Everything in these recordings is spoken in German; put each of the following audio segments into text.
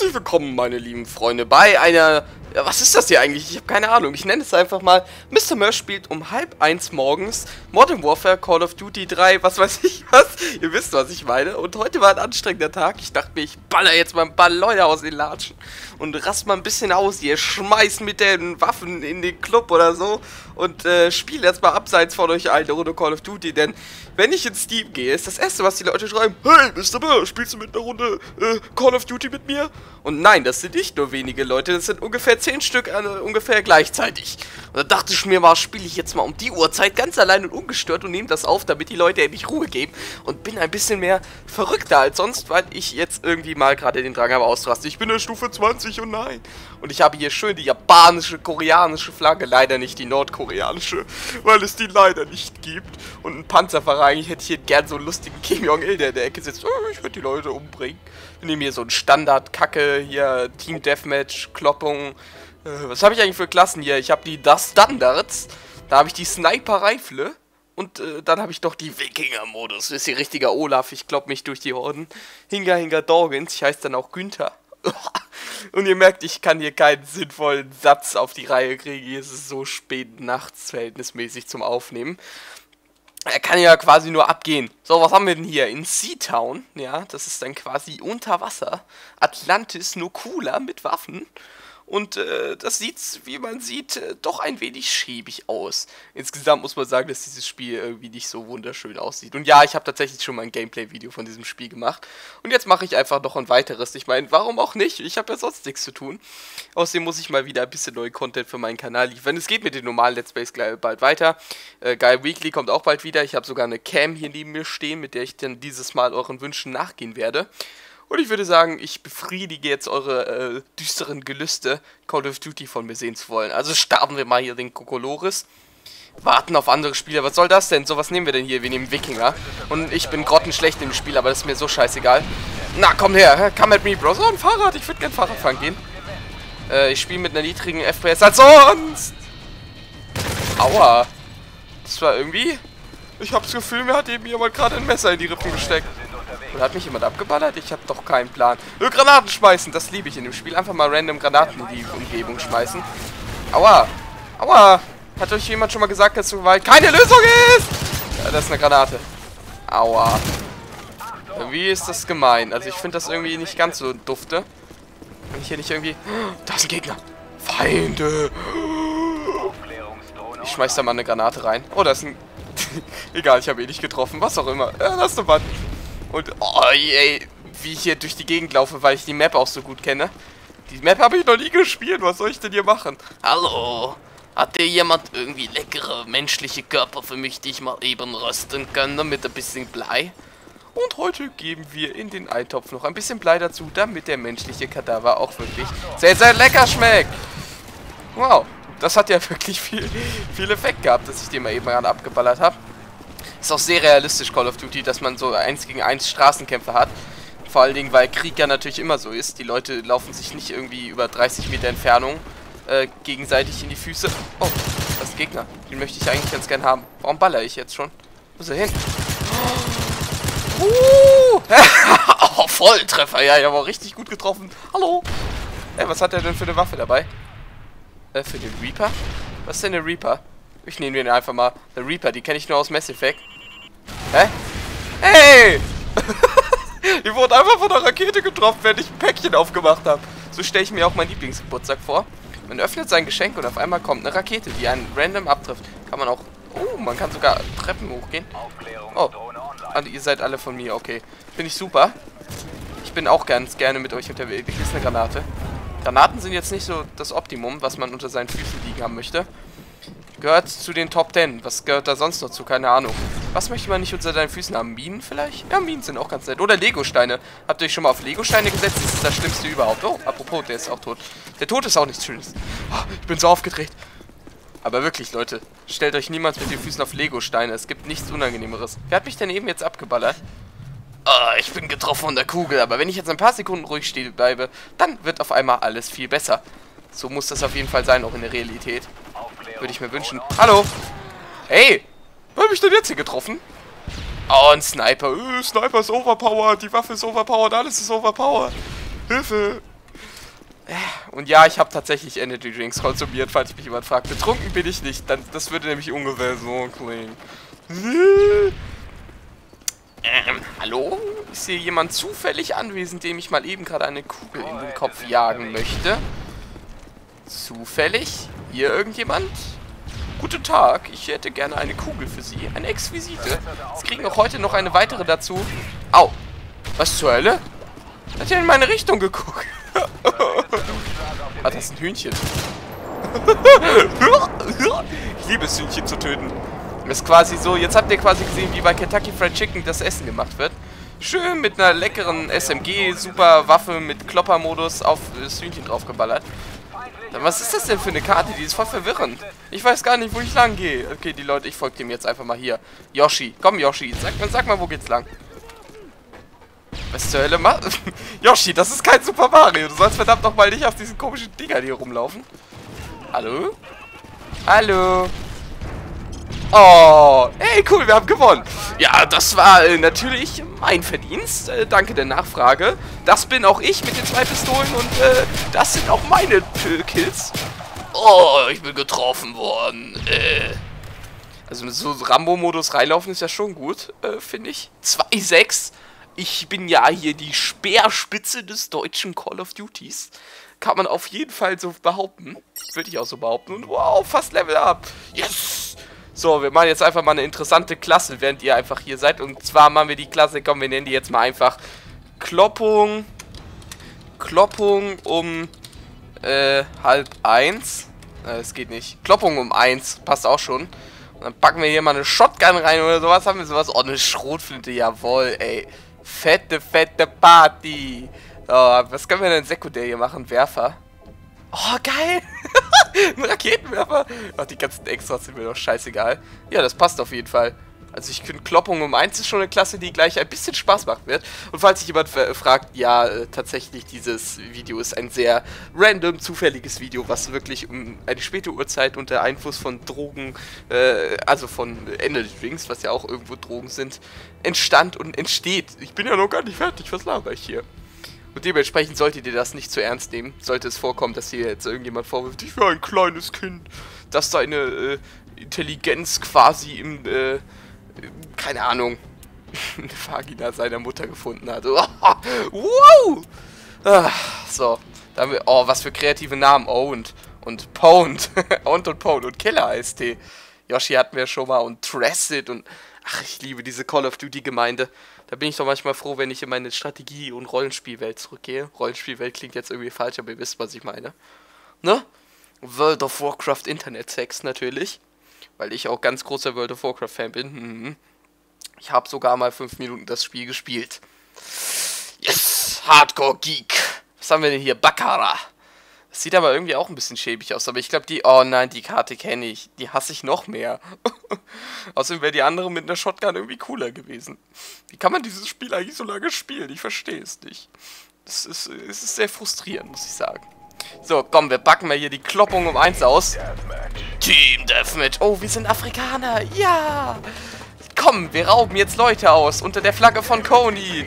Herzlich willkommen, meine lieben Freunde, bei einer... Ja, was ist das hier eigentlich? Ich habe keine Ahnung. Ich nenne es einfach mal... Mr. Mörs spielt um 12:30 morgens Modern Warfare, Call of Duty 3, was weiß ich was. Ihr wisst, was ich meine. Und heute war ein anstrengender Tag. Ich dachte mir, ich baller jetzt mal ein paar Leute aus den Latschen und rast mal ein bisschen aus hier. Schmeiß mit den Waffen in den Club oder so und spiele jetzt mal abseits von euch eine Runde Call of Duty, denn wenn ich in Steam gehe, ist das erste, was die Leute schreiben: Hey, Mr. Möhr, spielst du mit einer Runde Call of Duty mit mir? Und nein, das sind nicht nur wenige Leute, das sind ungefähr 10 Stück ungefähr gleichzeitig. Und da dachte ich mir mal, spiele ich jetzt mal um die Uhrzeit ganz allein und ungestört und nehme das auf, damit die Leute endlich Ruhe geben und bin ein bisschen mehr verrückter als sonst, weil ich jetzt irgendwie mal gerade den Drang habe auszurasten. Ich bin in Stufe 20 und nein. Und ich habe hier schön die japanische, koreanische Flagge, leider nicht die nordkoreanische, weil es die leider nicht gibt. Und ein Panzerverein, ich hätte hier gern so einen lustigen Kim Jong-il, der in der Ecke sitzt. Oh, ich würde die Leute umbringen. Wir nehmen hier so einen Standard-Kacke, hier Team Deathmatch, Kloppung. Was habe ich eigentlich für Klassen hier? Ich habe die Standards, da habe ich die Sniper-Reifle und dann habe ich doch die Wikinger-Modus. Das ist hier richtiger Olaf, ich klopp mich durch die Horden. Hinga Dorgens, ich heiße dann auch Günther. Und ihr merkt, ich kann hier keinen sinnvollen Satz auf die Reihe kriegen. Es ist so spät nachts verhältnismäßig zum Aufnehmen. Er kann ja quasi nur abgehen. So, was haben wir denn hier? In Seatown, ja, das ist dann quasi unter Wasser. Atlantis, nur cooler mit Waffen. Und das sieht, wie man sieht, doch ein wenig schäbig aus. Insgesamt muss man sagen, dass dieses Spiel irgendwie nicht so wunderschön aussieht. Und ja, ich habe tatsächlich schon mal ein Gameplay-Video von diesem Spiel gemacht. Und jetzt mache ich einfach noch ein weiteres. Ich meine, warum auch nicht? Ich habe ja sonst nichts zu tun. Außerdem muss ich mal wieder ein bisschen neuen Content für meinen Kanal liefern. Es geht mit den normalen Let's Plays bald weiter. Guy Weekly kommt auch bald wieder. Ich habe sogar eine Cam hier neben mir stehen, mit der ich dann dieses Mal euren Wünschen nachgehen werde. Und ich würde sagen, ich befriedige jetzt eure düsteren Gelüste, Call of Duty von mir sehen zu wollen. Also starten wir mal hier den Kokolores. Warten auf andere Spieler. Was soll das denn? So, was nehmen wir denn hier? Wir nehmen Wikinger. Und ich bin grottenschlecht im Spiel, aber das ist mir so scheißegal. Na, komm her. Come at me, Bro. So, ein Fahrrad. Ich würde gerne Fahrrad fahren gehen. Ich spiele mit einer niedrigen FPS als sonst. Aua. Das war irgendwie... Ich habe das Gefühl, mir hat eben jemand gerade ein Messer in die Rippen gesteckt. Oder hat mich jemand abgeballert? Ich habe doch keinen Plan. Granaten schmeißen, das liebe ich in dem Spiel. Einfach mal random Granaten in die Umgebung schmeißen. Aua. Aua. Hat euch jemand schon mal gesagt, dass Gewalt keine Lösung ist? Ja, das ist eine Granate. Aua. Irgendwie ist das gemein. Also ich finde das irgendwie nicht ganz so dufte. Wenn ich hier nicht irgendwie... Da ist ein Gegner. Feinde. Ich schmeiß da mal eine Granate rein. Oh, da ist ein... Egal, ich habe ihn nicht getroffen. Was auch immer. Ja, das ist eine Wand. Und, oh, ey, wie ich hier durch die Gegend laufe, weil ich die Map auch so gut kenne. Die Map habe ich noch nie gespielt. Was soll ich denn hier machen? Hallo? Hat hier jemand irgendwie leckere menschliche Körper für mich, die ich mal eben rösten kann, mit ein bisschen Blei? Und heute geben wir in den Eintopf noch ein bisschen Blei dazu, damit der menschliche Kadaver auch wirklich sehr, sehr lecker schmeckt. Wow, das hat ja wirklich viel Effekt gehabt, dass ich den mal eben ran abgeballert habe. Ist auch sehr realistisch, Call of Duty, dass man so 1 gegen 1 Straßenkämpfe hat. Vor allen Dingen, weil Krieg ja natürlich immer so ist. Die Leute laufen sich nicht irgendwie über 30 Meter Entfernung gegenseitig in die Füße. Oh, das ist ein Gegner. Den möchte ich eigentlich ganz gern haben. Warum baller ich jetzt schon? Wo ist er hin? Oh, Volltreffer. Ja, ich habe auch richtig gut getroffen. Hallo. Hey, was hat er denn für eine Waffe dabei? Für den Reaper? Was ist denn der Reaper? Ich nehme den einfach mal. Der Reaper, die kenne ich nur aus Mass Effect. Hä? Hey! Die wurde einfach von der Rakete getroffen, während ich ein Päckchen aufgemacht habe. So stelle ich mir auch meinen Lieblingsgeburtstag vor. Man öffnet sein Geschenk und auf einmal kommt eine Rakete, die einen random abtrifft. Kann man auch... Oh, man kann sogar Treppen hochgehen. Oh, und ihr seid alle von mir, okay. Finde ich super. Ich bin auch ganz gerne mit euch unterwegs. Hier ist eine Granate. Granaten sind jetzt nicht so das Optimum, was man unter seinen Füßen liegen haben möchte. Gehört zu den Top 10. Was gehört da sonst noch zu? Keine Ahnung. Was möchte man nicht unter deinen Füßen haben? Minen vielleicht? Ja, Minen sind auch ganz nett. Oder Lego-Steine. Habt ihr euch schon mal auf Lego-Steine gesetzt? Das ist das Schlimmste überhaupt. Oh, apropos, der ist auch tot. Der Tod ist auch nichts Schönes. Oh, ich bin so aufgedreht. Aber wirklich, Leute. Stellt euch niemals mit den Füßen auf Lego-Steine. Es gibt nichts Unangenehmeres. Wer hat mich denn eben jetzt abgeballert? Oh, ich bin getroffen von der Kugel. Aber wenn ich jetzt ein paar Sekunden ruhig stehen bleibe, dann wird auf einmal alles viel besser. So muss das auf jeden Fall sein, auch in der Realität. Würde ich mir wünschen. Hallo! Hey! Wer hat mich denn jetzt hier getroffen? Oh, ein Sniper. Sniper ist overpowered. Die Waffe ist overpowered. Alles ist overpowered. Hilfe! Und ja, ich habe tatsächlich Energy Drinks konsumiert, falls mich jemand fragt. Betrunken bin ich nicht, das würde nämlich ungefähr so klingen. Hallo? Ist hier jemand zufällig anwesend, dem ich mal eben gerade eine Kugel in den Kopf jagen möchte? Zufällig? Hier irgendjemand? Guten Tag, ich hätte gerne eine Kugel für Sie. Eine Exquisite. Sie kriegen auch heute noch eine weitere dazu. Au! Was zur Hölle? Hat ja in meine Richtung geguckt. Ah, das ist ein Hühnchen. Ich liebe es, Hühnchen zu töten. Das ist quasi so, jetzt habt ihr quasi gesehen, wie bei Kentucky Fried Chicken das Essen gemacht wird. Schön mit einer leckeren SMG, super Waffe mit Kloppermodus auf das Hühnchen draufgeballert. Was ist das denn für eine Karte? Die ist voll verwirrend. Ich weiß gar nicht, wo ich lang gehe. Okay, die Leute, ich folge dem jetzt einfach mal hier. Yoshi, komm Yoshi, sag mal, wo geht's lang? Was zur Hölle macht? Yoshi, das ist kein Super Mario. Du sollst verdammt nochmal nicht auf diesen komischen Dingern hier rumlaufen. Hallo? Hallo? Oh, hey, cool, wir haben gewonnen. Ja, das war natürlich mein Verdienst. Danke der Nachfrage. Das bin auch ich mit den 2 Pistolen und das sind auch meine Kills. Oh, ich bin getroffen worden. Also mit so Rambo-Modus reinlaufen ist ja schon gut, finde ich. 2-6. Ich bin ja hier die Speerspitze des deutschen Call of Duties. Kann man auf jeden Fall so behaupten. Würde ich auch so behaupten. Und wow, fast Level up. Yes! So, wir machen jetzt einfach mal eine interessante Klasse, während ihr einfach hier seid. Und zwar machen wir die Klasse, komm, wir nennen die jetzt mal einfach Kloppung um 12:30. Es geht nicht. Kloppung um 1, passt auch schon. Und dann packen wir hier mal eine Shotgun rein oder sowas. Haben wir sowas? Oh, eine Schrotflinte, jawohl, ey. Fette Party. So, was können wir denn sekundär hier machen? Werfer. Oh, geil. Ein Raketenwerfer. Ach, die ganzen Extras sind mir doch scheißegal. Ja, das passt auf jeden Fall. Also ich finde, Kloppung um 1 ist schon eine Klasse, die gleich ein bisschen Spaß machen wird. Und falls sich jemand fragt, ja, tatsächlich, dieses Video ist ein sehr random, zufälliges Video, was wirklich um eine späte Uhrzeit unter Einfluss von Drogen, also von Energy Drinks, was ja auch irgendwo Drogen sind, entstand und entsteht. Ich bin ja noch gar nicht fertig, was laber ich hier? Und dementsprechend solltet ihr das nicht zu ernst nehmen. Sollte es vorkommen, dass hier jetzt irgendjemand vorwirft, ich wäre ein kleines Kind, dass seine Intelligenz quasi im, keine Ahnung, eine Vagina seiner Mutter gefunden hat. Wow! So, da haben wir, oh, was für kreative Namen. Owned und Pwned. Owned und Pwned und Killer Eistee. Yoshi hatten wir schon mal und Tracid und, ach, ich liebe diese Call of Duty Gemeinde. Da bin ich doch manchmal froh, wenn ich in meine Strategie- und Rollenspielwelt zurückgehe. Rollenspielwelt klingt jetzt irgendwie falsch, aber ihr wisst, was ich meine. Ne? World of Warcraft Internet-Sex natürlich. Weil ich auch ganz großer World of Warcraft-Fan bin. Ich habe sogar mal 5 Minuten das Spiel gespielt. Yes! Hardcore Geek! Was haben wir denn hier? Baccarat! Das sieht aber irgendwie auch ein bisschen schäbig aus. Aber ich glaube, die... Oh nein, die Karte kenne ich. Die hasse ich noch mehr. Außerdem wäre die andere mit einer Shotgun irgendwie cooler gewesen. Wie kann man dieses Spiel eigentlich so lange spielen? Ich verstehe es nicht. Es ist sehr frustrierend, muss ich sagen. So, komm, wir packen mal hier die Kloppung um 1 aus. Team Deathmatch. Oh, wir sind Afrikaner. Ja! Komm, wir rauben jetzt Leute aus. Unter der Flagge von Kony.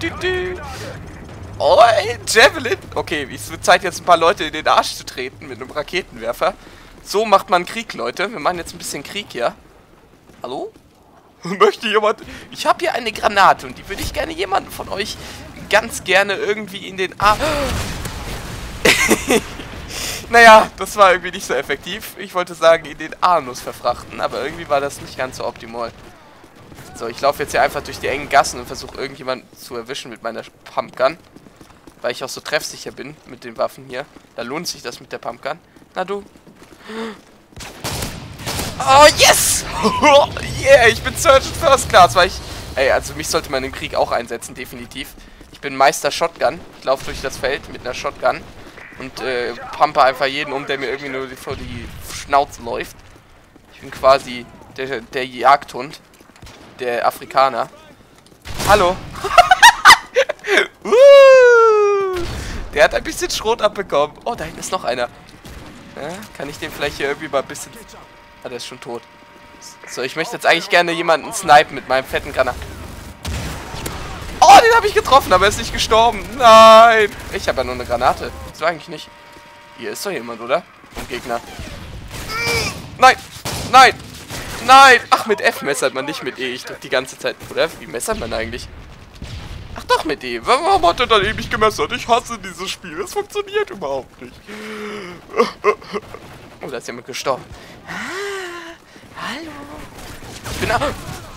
Oh, ey, Javelin. Okay, es wird Zeit, jetzt ein paar Leute in den Arsch zu treten mit einem Raketenwerfer. So macht man Krieg, Leute. Wir machen jetzt ein bisschen Krieg hier. Hallo? Möchte jemand... Ich habe hier eine Granate und die würde ich gerne jemanden von euch ganz gerne irgendwie in den Arsch... Naja, das war irgendwie nicht so effektiv. Ich wollte sagen, in den Anus verfrachten, aber irgendwie war das nicht ganz so optimal. So, ich laufe jetzt hier einfach durch die engen Gassen und versuche irgendjemanden zu erwischen mit meiner Pumpgun. Weil ich auch so treffsicher bin mit den Waffen hier. Da lohnt sich das mit der Pumpgun. Na du. Oh, yes! Yeah, ich bin Sergeant First Class, weil ich... Ey, also mich sollte man im Krieg auch einsetzen, definitiv. Ich bin Meister Shotgun. Ich laufe durch das Feld mit einer Shotgun. Und pumpe einfach jeden um, der mir irgendwie nur vor die Schnauze läuft. Ich bin quasi der Jagdhund. Der Afrikaner. Hallo. Der hat ein bisschen Schrot abbekommen. Oh, da hinten ist noch einer. Ja, kann ich den vielleicht hier irgendwie mal ein bisschen... Ah, der ist schon tot. So, ich möchte jetzt eigentlich gerne jemanden snipen mit meinem fetten Granat. Oh, den habe ich getroffen, aber er ist nicht gestorben. Nein. Ich habe ja nur eine Granate. du eigentlich nicht? Hier ist doch jemand, oder? Ein Gegner. Nein! Nein! Nein! Ach, mit F messert man, nicht mit E. Ich drück die ganze Zeit. Oder? Wie messert man eigentlich? Ach doch, mit E. Warum hat er dann ewig gemessert? Ich hasse dieses Spiel. Es funktioniert überhaupt nicht. Oh, da ist jemand gestorben. Hallo. Ich bin auch...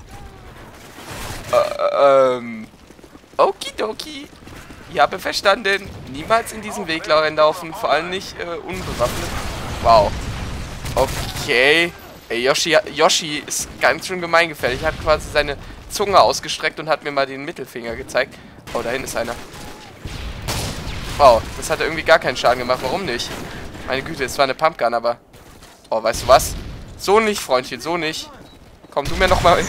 Okidoki. Ich habe verstanden. Niemals in diesen Weg laufen. Vor allem nicht unbewaffnet. Wow. Okay. Ey, Yoshi ist ganz schön gemeingefährlich. Er hat quasi seine Zunge ausgestreckt und hat mir mal den Mittelfinger gezeigt. Oh, da hinten ist einer. Wow, das hat irgendwie gar keinen Schaden gemacht. Warum nicht? Meine Güte, es war eine Pumpgun, aber... Oh, weißt du was? So nicht, Freundchen, so nicht. Komm, du mir nochmal...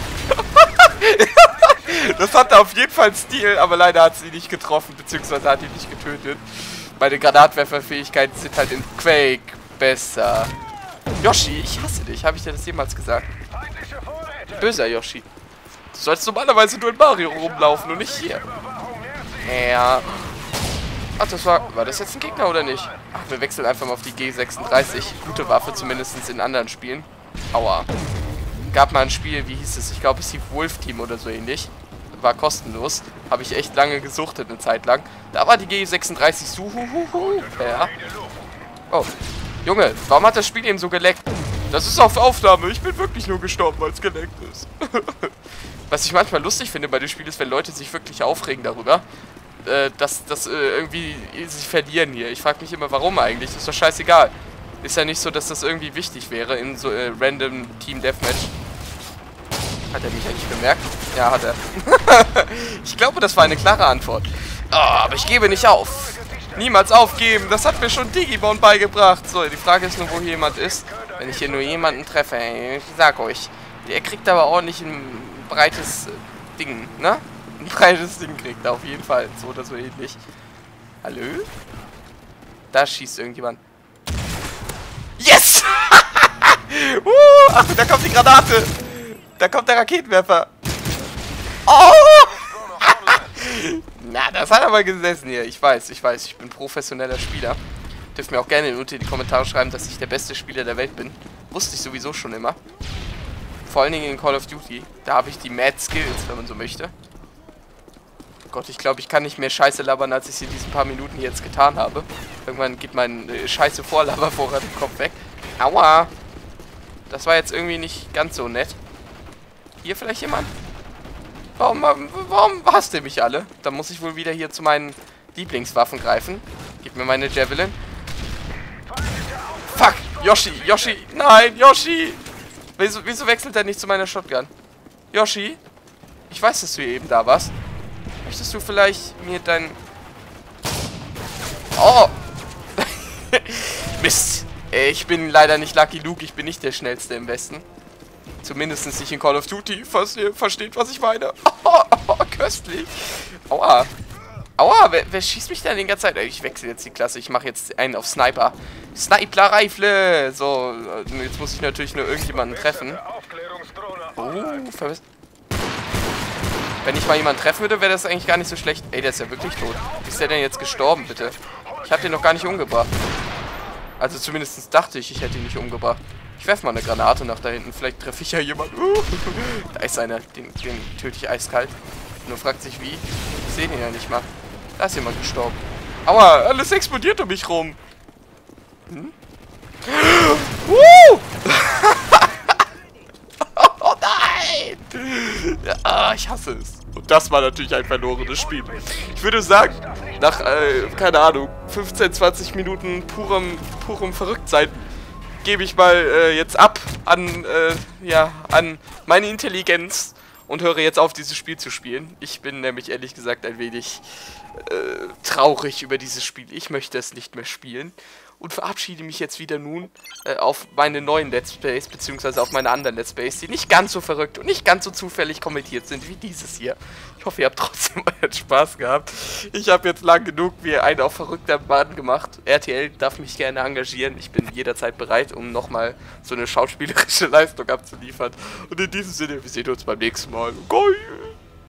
Das hatte auf jeden Fall Stil, aber leider hat sie nicht getroffen, beziehungsweise hat ihn nicht getötet. Meine Granatwerferfähigkeiten sind halt in Quake besser. Yoshi, ich hasse dich. Habe ich dir das jemals gesagt? Böser Yoshi. Du sollst normalerweise nur in Mario rumlaufen und nicht hier. Ja. Ach, das war das jetzt ein Gegner oder nicht? Ach, wir wechseln einfach mal auf die G36. Gute Waffe, zumindest in anderen Spielen. Aua. Gab mal ein Spiel, wie hieß es? Ich glaube, es hieß Wolf Team oder so ähnlich. War kostenlos. Habe ich echt lange gesuchtet, eine Zeit lang. Da war die G36 so. Ja. Oh. Junge, warum hat das Spiel eben so geleckt? Das ist auf Aufnahme. Ich bin wirklich nur gestorben, weil es geleckt ist. Was ich manchmal lustig finde bei dem Spiel ist, wenn Leute sich wirklich aufregen darüber, dass irgendwie sie verlieren hier. Ich frage mich immer, warum eigentlich? Das ist doch scheißegal. Ist ja nicht so, dass das irgendwie wichtig wäre in so random Team Deathmatch. Hat er mich eigentlich bemerkt? Ja, hat er. Ich glaube, das war eine klare Antwort. Oh, aber ich gebe nicht auf. Niemals aufgeben. Das hat mir schon Digimon beigebracht. So, die Frage ist nur, wo hier jemand ist. Wenn ich hier nur jemanden treffe, ey, ich sag euch. Der kriegt aber ordentlich ein breites Ding, ne? Ein breites Ding kriegt er auf jeden Fall. So oder so ähnlich. Hallo? Da schießt irgendjemand. Yes! Ach, da kommt die Granate. Da kommt der Raketenwerfer. Oh! Na, das hat aber gesessen hier. Ich weiß. Ich bin professioneller Spieler. Dürft mir auch gerne unter die Kommentare schreiben, dass ich der beste Spieler der Welt bin. Wusste ich sowieso schon immer. Vor allen Dingen in Call of Duty. Da habe ich die Mad Skills, wenn man so möchte. Gott, ich glaube, ich kann nicht mehr Scheiße labern, als ich es in diesen paar Minuten jetzt getan habe. Irgendwann geht mein scheiße Vorlabervorrat im Kopf weg. Aua! Das war jetzt irgendwie nicht ganz so nett. Hier vielleicht jemand? Warum hasst ihr mich alle? Dann muss ich wohl wieder hier zu meinen Lieblingswaffen greifen. Gib mir meine Javelin. Fuck! Yoshi! Nein, Yoshi! Wieso wechselt er nicht zu meiner Shotgun? Yoshi? Ich weiß, dass du hier eben da warst. Möchtest du vielleicht mir dein... Oh! Mist! Ich bin leider nicht Lucky Luke. Ich bin nicht der Schnellste im Westen. Zumindest nicht in Call of Duty, falls ihr versteht, was ich meine. Oh, köstlich. Aua. Aua, wer schießt mich denn die ganze Zeit? Ich wechsle jetzt die Klasse. Ich mache jetzt einen auf Sniper. Sniper-Rifle. So, jetzt muss ich natürlich nur irgendjemanden treffen. Oh, wenn ich mal jemanden treffen würde, wäre das eigentlich gar nicht so schlecht. Ey, der ist ja wirklich tot. Wie ist der denn jetzt gestorben, bitte? Ich habe den noch gar nicht umgebracht. Also zumindest dachte ich hätte ihn nicht umgebracht. Ich werfe mal eine Granate nach da hinten. Vielleicht treffe ich ja jemanden. Da ist einer. Den töte ich eiskalt. Nur fragt sich wie. Ich sehe den ja nicht mal. Da ist jemand gestorben. Aua, alles explodiert um mich rum. Hm? Oh nein! Ah, ich hasse es. Und das war natürlich ein verlorenes Spiel. Ich würde sagen, nach, keine Ahnung, 15, 20 Minuten purem Verrücktsein gebe ich mal jetzt ab an meine Intelligenz und höre jetzt auf, dieses Spiel zu spielen. Ich bin nämlich ehrlich gesagt ein wenig traurig über dieses Spiel. Ich möchte es nicht mehr spielen und verabschiede mich jetzt wieder nun auf meine neuen Let's Plays, beziehungsweise auf meine anderen Let's Plays, die nicht ganz so verrückt und nicht ganz so zufällig kommentiert sind wie dieses hier. Ich hoffe, ihr habt trotzdem euren Spaß gehabt. Ich habe jetzt lang genug wie ein auf verrückter Mann gemacht. RTL darf mich gerne engagieren. Ich bin jederzeit bereit, um nochmal so eine schauspielerische Leistung abzuliefern. Und in diesem Sinne, wir sehen uns beim nächsten Mal. Geil!